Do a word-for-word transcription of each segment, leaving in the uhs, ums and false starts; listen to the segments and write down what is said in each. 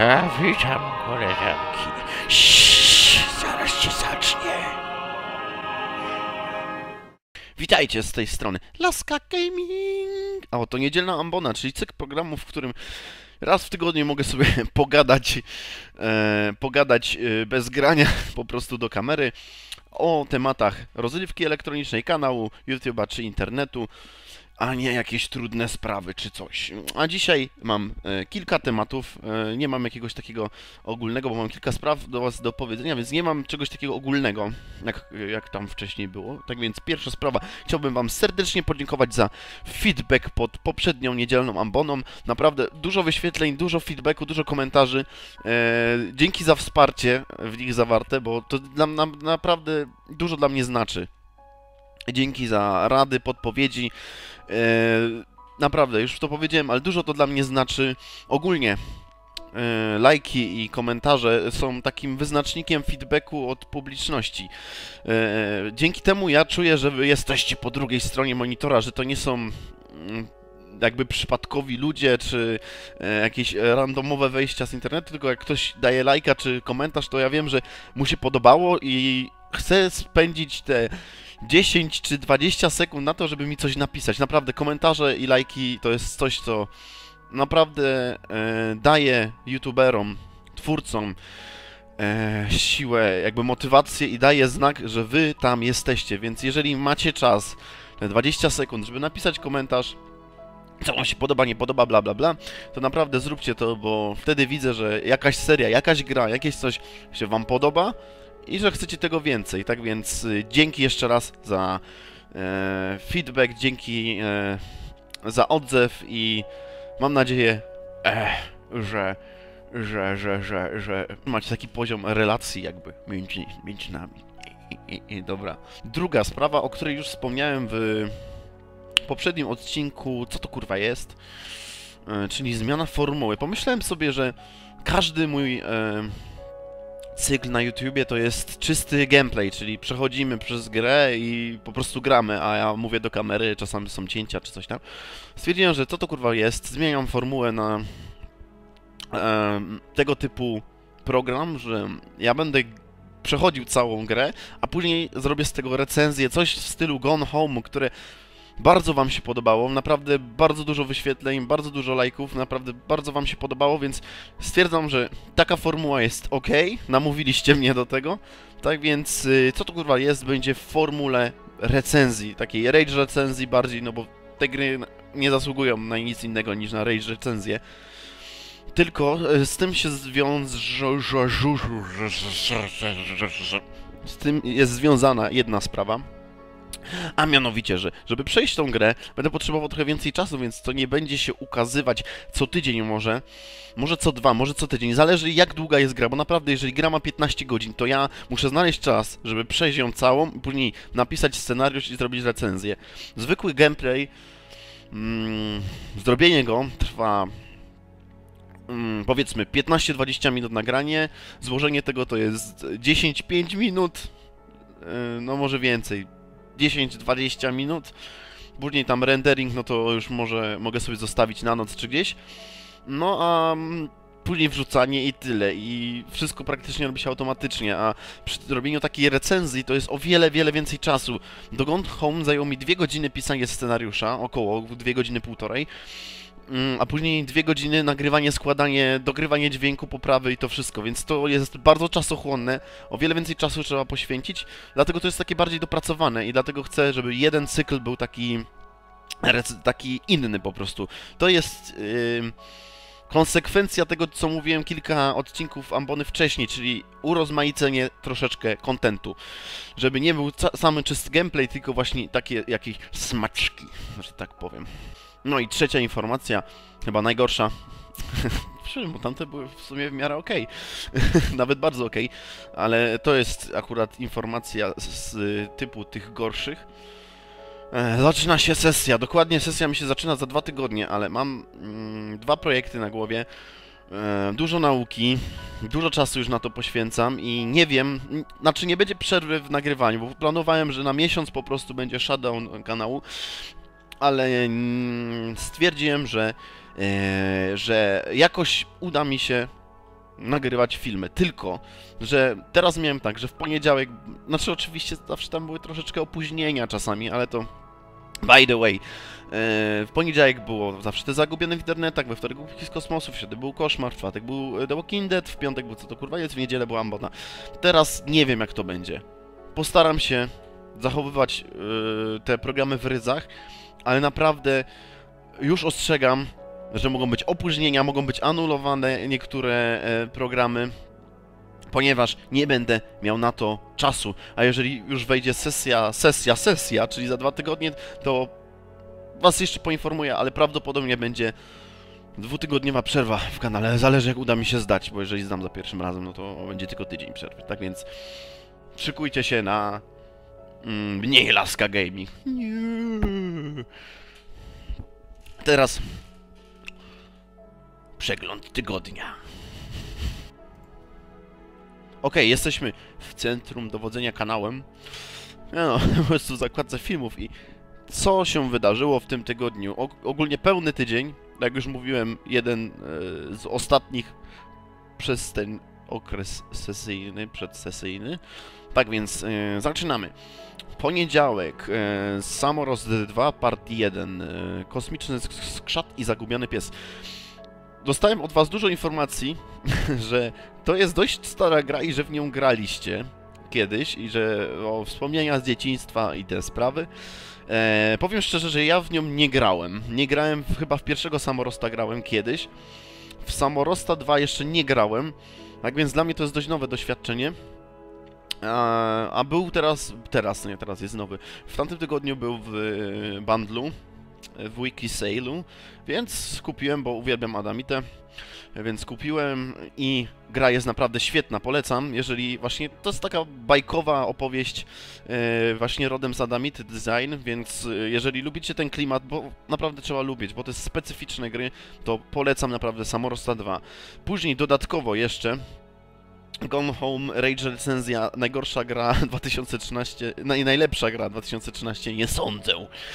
A, witam, koleżanki. Ściii, zaraz się zacznie. Witajcie z tej strony Laska Gaming. A oto niedzielna ambona, czyli cykl programów, w którym raz w tygodniu mogę sobie pogadać, e, pogadać e, bez grania po prostu do kamery o tematach rozrywki elektronicznej, kanału, YouTube'a czy internetu, a nie jakieś trudne sprawy czy coś. A dzisiaj mam e, kilka tematów, e, nie mam jakiegoś takiego ogólnego, bo mam kilka spraw do Was do powiedzenia, więc nie mam czegoś takiego ogólnego, jak, jak tam wcześniej było. Tak więc pierwsza sprawa, chciałbym Wam serdecznie podziękować za feedback pod poprzednią niedzielną amboną. Naprawdę dużo wyświetleń, dużo feedbacku, dużo komentarzy. E, dzięki za wsparcie w nich zawarte, bo to dla, na, naprawdę dużo dla mnie znaczy. Dzięki za rady, podpowiedzi. Eee, naprawdę, już to powiedziałem, ale dużo to dla mnie znaczy. Ogólnie e, lajki i komentarze są takim wyznacznikiem feedbacku od publiczności. E, dzięki temu ja czuję, że wy jesteście po drugiej stronie monitora, że to nie są mm, jakby przypadkowi ludzie, czy e, jakieś randomowe wejścia z internetu, tylko jak ktoś daje lajka czy komentarz, to ja wiem, że mu się podobało i chcę spędzić te dziesięć czy dwadzieścia sekund na to, żeby mi coś napisać. Naprawdę, komentarze i lajki to jest coś, co naprawdę e, daje youtuberom, twórcom e, siłę, jakby motywację i daje znak, że wy tam jesteście. Więc jeżeli macie czas, te dwadzieścia sekund, żeby napisać komentarz, co wam się podoba, nie podoba, bla bla bla, to naprawdę zróbcie to, bo wtedy widzę, że jakaś seria, jakaś gra, jakieś coś się wam podoba i że chcecie tego więcej. Tak więc y, dzięki jeszcze raz za e, feedback, dzięki e, za odzew i mam nadzieję, e, że, że, że, że, że macie taki poziom relacji jakby między, między nami. I, i, I dobra. Druga sprawa, o której już wspomniałem w poprzednim odcinku, co to kurwa jest, e, czyli zmiana formuły. Pomyślałem sobie, że każdy mój e, cykl na YouTubie to jest czysty gameplay, czyli przechodzimy przez grę i po prostu gramy, a ja mówię do kamery, czasami są cięcia czy coś tam. Stwierdziłem, że co to kurwa jest, zmieniam formułę na e, tego typu program, że ja będę przechodził całą grę, a później zrobię z tego recenzję, coś w stylu Gone Home, które bardzo wam się podobało, naprawdę bardzo dużo wyświetleń, bardzo dużo lajków, naprawdę bardzo wam się podobało, więc stwierdzam, że taka formuła jest ok, namówiliście mnie do tego, tak więc co to kurwa jest, będzie w formule recenzji, takiej rage recenzji bardziej, no bo te gry nie zasługują na nic innego niż na rage recenzję. Tylko z tym się zwiąże... Z tym jest związana jedna sprawa. A mianowicie, że żeby przejść tą grę, będę potrzebował trochę więcej czasu, więc to nie będzie się ukazywać co tydzień może, może co dwa, może co tydzień, zależy jak długa jest gra, bo naprawdę jeżeli gra ma piętnaście godzin, to ja muszę znaleźć czas, żeby przejść ją całą i później napisać scenariusz i zrobić recenzję. Zwykły gameplay, mm, zrobienie go trwa mm, powiedzmy piętnaście dwadzieścia minut nagranie, złożenie tego to jest dziesięć pięć minut, yy, no może więcej. dziesięć dwadzieścia minut, później tam rendering, no to już może mogę sobie zostawić na noc czy gdzieś, no a później wrzucanie i tyle, i wszystko praktycznie robi się automatycznie, a przy robieniu takiej recenzji to jest o wiele, wiele więcej czasu. Do Gone Home zajęło mi dwie godziny pisanie scenariusza, około dwie godziny, półtorej, a później dwie godziny nagrywanie, składanie, dogrywanie dźwięku, poprawy i to wszystko, więc to jest bardzo czasochłonne, o wiele więcej czasu trzeba poświęcić, dlatego to jest takie bardziej dopracowane i dlatego chcę, żeby jeden cykl był taki, taki inny po prostu. To jest yy, konsekwencja tego, co mówiłem kilka odcinków ambony wcześniej, czyli urozmaicenie troszeczkę kontentu, żeby nie był samy czysty gameplay, tylko właśnie takie jakieś smaczki, że tak powiem. No i trzecia informacja, chyba najgorsza, bo tamte były w sumie w miarę okej, nawet bardzo okej, ale to jest akurat informacja z typu tych gorszych. Zaczyna się sesja, dokładnie sesja mi się zaczyna za dwa tygodnie, ale mam mm, dwa projekty na głowie, e, dużo nauki, dużo czasu już na to poświęcam i nie wiem, znaczy nie będzie przerwy w nagrywaniu, bo planowałem, że na miesiąc po prostu będzie shutdown kanału, ale stwierdziłem, że, e, że jakoś uda mi się nagrywać filmy. Tylko, że teraz miałem tak, że w poniedziałek, znaczy oczywiście zawsze tam były troszeczkę opóźnienia czasami, ale to by the way, w poniedziałek było zawsze te zagubione w internetach, we wtorek Głupki z kosmosu, w środę był Koszmar, w czwartek był The Walking Dead, w piątek był Co to kurwa jest, w niedzielę była Ambona. Teraz nie wiem jak to będzie. Postaram się zachowywać yy, te programy w ryzach, ale naprawdę już ostrzegam, że mogą być opóźnienia, mogą być anulowane niektóre e, programy, ponieważ nie będę miał na to czasu. A jeżeli już wejdzie sesja, sesja, sesja, czyli za dwa tygodnie, to was jeszcze poinformuję, ale prawdopodobnie będzie dwutygodniowa przerwa w kanale. Zależy jak uda mi się zdać, bo jeżeli zdam za pierwszym razem, no to będzie tylko tydzień przerwy. Tak więc szykujcie się na mm, mniej Laska Gaming. Nie. Teraz przegląd tygodnia. Ok, jesteśmy w centrum dowodzenia kanałem. No, po prostu w zakładce filmów i co się wydarzyło w tym tygodniu? O, ogólnie pełny tydzień, jak już mówiłem, jeden e, z ostatnich przez ten okres sesyjny, przedsesyjny. Tak więc e, zaczynamy. Poniedziałek, e, Samorost dwa, part jeden, e, Kosmiczny skrzat i zagubiony pies. Dostałem od was dużo informacji, że to jest dość stara gra i że w nią graliście kiedyś i że o wspomnienia z dzieciństwa i te sprawy. E, powiem szczerze, że ja w nią nie grałem. Nie grałem, w, chyba w pierwszego Samorosta grałem kiedyś. W Samorosta dwa jeszcze nie grałem, tak więc dla mnie to jest dość nowe doświadczenie. A, a był teraz, teraz, nie teraz jest nowy, w tamtym tygodniu był w bundlu, w Wiki Sale'u, więc kupiłem, bo uwielbiam Adamitę, więc kupiłem i gra jest naprawdę świetna, polecam, jeżeli właśnie, to jest taka bajkowa opowieść e, właśnie rodem z Adamity Design, więc jeżeli lubicie ten klimat, bo naprawdę trzeba lubić, bo to jest specyficzne gry, to polecam naprawdę Samorosta dwa. Później dodatkowo jeszcze Gone Home, Rage recenzja, najgorsza gra dwa tysiące trzynaście, naj, najlepsza gra dwa tysiące trzynaście, nie sądzę.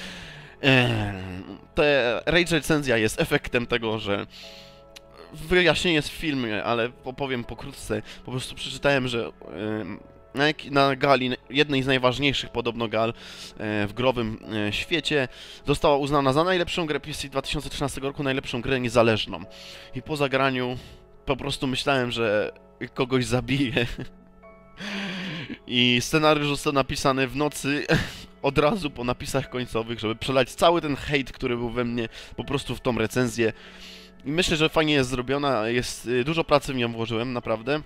Te Rage recenzja jest efektem tego, że wyjaśnienie jest w filmie, ale opowiem pokrótce. Po prostu przeczytałem, że na, na gali, jednej z najważniejszych podobno gal w growym świecie, została uznana za najlepszą grę P C dwa tysiące trzynastego roku, najlepszą grę niezależną. I po zagraniu po prostu myślałem, że kogoś zabije. I scenariusz został napisany w nocy, od razu po napisach końcowych, żeby przelać cały ten hejt, który był we mnie, po prostu w tą recenzję. I myślę, że fajnie jest zrobiona, jest, dużo pracy w nią włożyłem, naprawdę.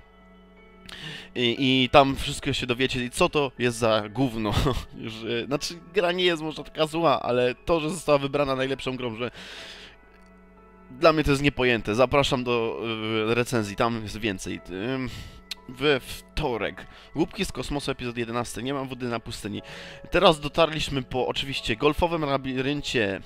I, i tam wszystko się dowiecie, co to jest za gówno. Że, znaczy, gra nie jest może taka zła, ale to, że została wybrana najlepszą grą, że dla mnie to jest niepojęte. Zapraszam do y, recenzji, tam jest więcej. Y, we wtorek. Głupki z kosmosu, epizod jedenasty. Nie mam wody na pustyni. Teraz dotarliśmy po oczywiście golfowym labiryncie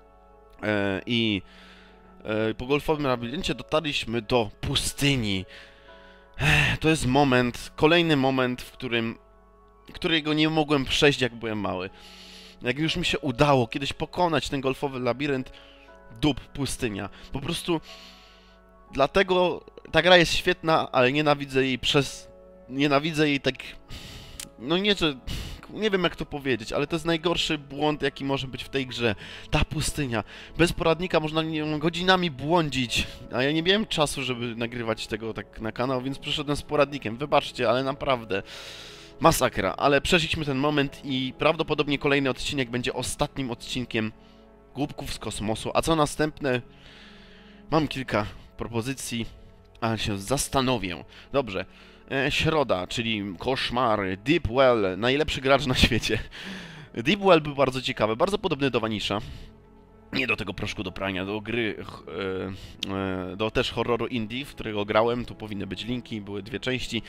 e, i e, po golfowym labiryncie dotarliśmy do pustyni. Ech, to jest moment, kolejny moment, w którym którego nie mogłem przejść, jak byłem mały. Jak już mi się udało kiedyś pokonać ten golfowy labirynt, dup, pustynia. Po prostu dlatego ta gra jest świetna, ale nienawidzę jej przez... Nienawidzę jej tak... No nie, że... Nie wiem jak to powiedzieć, ale to jest najgorszy błąd, jaki może być w tej grze. Ta pustynia. Bez poradnika można nie wiem, godzinami błądzić, a ja nie miałem czasu, żeby nagrywać tego tak na kanał, więc przyszedłem z poradnikiem. Wybaczcie, ale naprawdę... Masakra, ale przeszliśmy ten moment i prawdopodobnie kolejny odcinek będzie ostatnim odcinkiem Głupków z kosmosu. A co następne? Mam kilka propozycji, ale się zastanowię. Dobrze. E, środa, czyli koszmar, Deep Well, najlepszy gracz na świecie. Deep Well był bardzo ciekawy, bardzo podobny do Vanisha. Nie do tego proszku do prania, do gry, e, e, do też horroru indie, w którego grałem. Tu powinny być linki, były dwie części.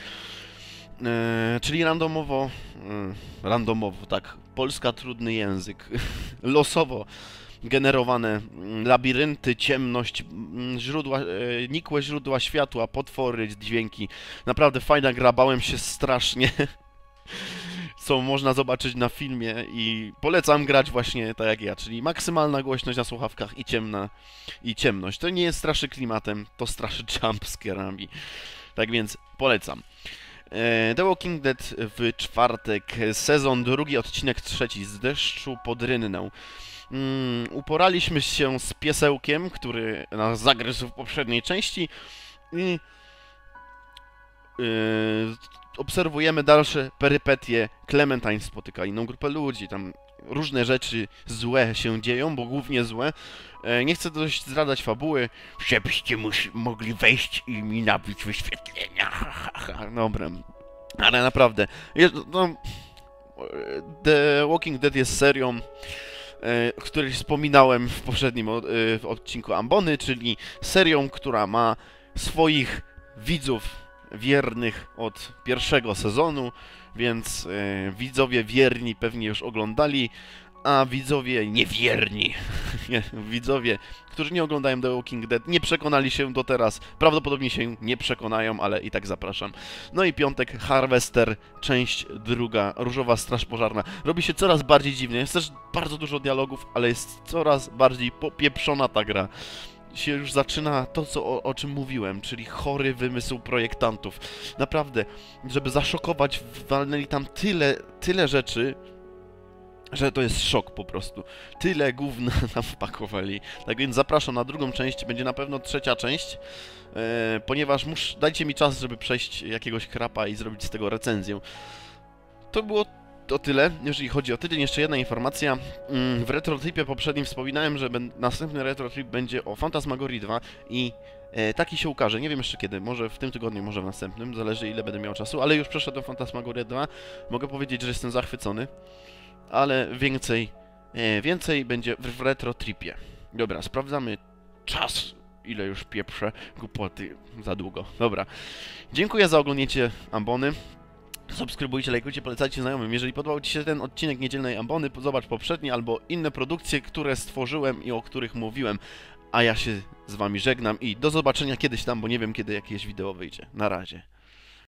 E, czyli randomowo, e, randomowo, tak, Polska trudny język, losowo generowane labirynty, ciemność, źródła, e, nikłe źródła światła, potwory, dźwięki. Naprawdę fajna gra, bałem się strasznie. co można zobaczyć na filmie i polecam grać właśnie tak jak ja, czyli maksymalna głośność na słuchawkach i ciemna i ciemność. To nie jest straszy klimatem, to straszy jumpscarami. Tak więc polecam. The Walking Dead w czwartek, sezon drugi, odcinek trzeci, z deszczu pod rynnę. Um, uporaliśmy się z piesełkiem, który nas zagryzł w poprzedniej części i yy, obserwujemy dalsze perypetie. Clementine spotyka inną grupę ludzi, tam różne rzeczy złe się dzieją, bo głównie złe. E, nie chcę dość zdradzać fabuły, żebyście mogli wejść i mi nabić wyświetlenia. Dobra, ale naprawdę, jest, no, The Walking Dead jest serią, o której wspominałem w poprzednim odcinku Ambony, czyli serią, która ma swoich widzów wiernych od pierwszego sezonu, więc e, widzowie wierni pewnie już oglądali, a widzowie niewierni, widzowie, którzy nie oglądają The Walking Dead, nie przekonali się do teraz, prawdopodobnie się nie przekonają, ale i tak zapraszam. No i piątek, Harvester, część druga, Różowa Straż Pożarna. Robi się coraz bardziej dziwnie, jest też bardzo dużo dialogów, ale jest coraz bardziej popieprzona ta gra. Się już zaczyna to, co, o, o czym mówiłem, czyli chory wymysł projektantów. Naprawdę, żeby zaszokować, walnęli tam tyle, tyle rzeczy, że to jest szok po prostu. Tyle gówna tam wpakowali. Tak więc zapraszam na drugą część, będzie na pewno trzecia część, e, ponieważ mus, dajcie mi czas, żeby przejść jakiegoś krapa i zrobić z tego recenzję. To było to tyle, jeżeli chodzi o tydzień. Jeszcze jedna informacja. W retrotripie poprzednim wspominałem, że następny retrotrip będzie o Phantasmagorii dwa i e, taki się ukaże. Nie wiem jeszcze kiedy, może w tym tygodniu, może w następnym, zależy ile będę miał czasu, ale już przeszedłem Phantasmagorię dwa. Mogę powiedzieć, że jestem zachwycony, ale więcej, e, więcej będzie w, w retrotripie. Dobra, sprawdzamy czas, ile już pieprzę, głupoty, za długo. Dobra, dziękuję za oglądnięcie Ambony. Subskrybujcie, lajkujcie, polecajcie znajomym. Jeżeli podobał Ci się ten odcinek Niedzielnej Ambony, zobacz poprzednie albo inne produkcje, które stworzyłem i o których mówiłem. A ja się z Wami żegnam i do zobaczenia kiedyś tam, bo nie wiem kiedy jakieś wideo wyjdzie. Na razie.